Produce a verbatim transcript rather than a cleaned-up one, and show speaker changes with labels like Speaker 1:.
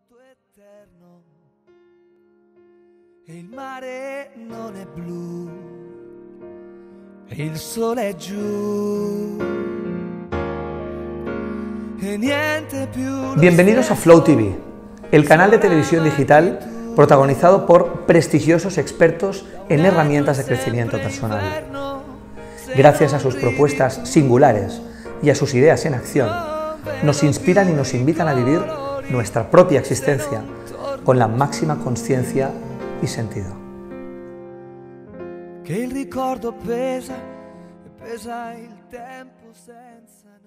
Speaker 1: vuoto eterno e il mare non è blu e il sole è giù e niente più.
Speaker 2: Bienvenidos a Flow T V, el canal de televisión digital protagonizado por prestigiosos expertos en herramientas de crecimiento personal. Gracias a sus propuestas singulares y a sus ideas en acción, nos inspiran y nos invitan a vivir nuestra propia existencia con la máxima conciencia y sentido.
Speaker 1: Che il ricordo pesa e pesa il tempo senza